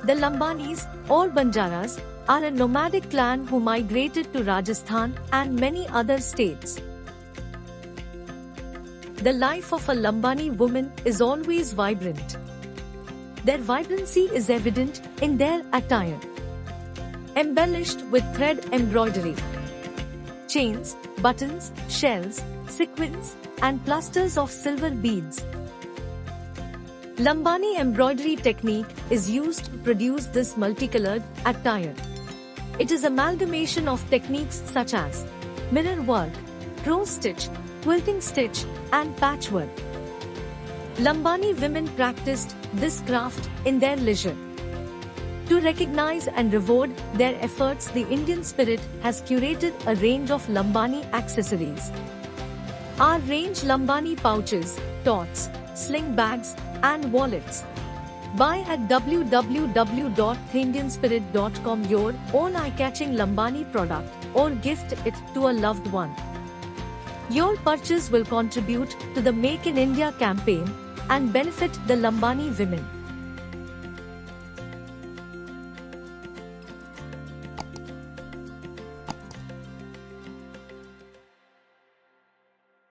The Lambanis, or Banjaras, are a nomadic clan who migrated to Rajasthan and many other states. The life of a Lambani woman is always vibrant. Their vibrancy is evident in their attire, embellished with thread embroidery, chains, buttons, shells, sequins, and clusters of silver beads. Lambani embroidery technique is used to produce this multicolored attire. It is amalgamation of techniques such as mirror work, cross stitch, quilting stitch, and patchwork. Lambani women practiced this craft in their leisure. To recognize and reward their efforts, the Indian Spirit has curated a range of Lambani accessories. Our range Lambani pouches, totes, sling bags, and wallets. Buy at www.theindianspirit.com your own eye-catching Lambani product or gift it to a loved one. Your purchase will contribute to the Make in India campaign and benefit the Lambani women.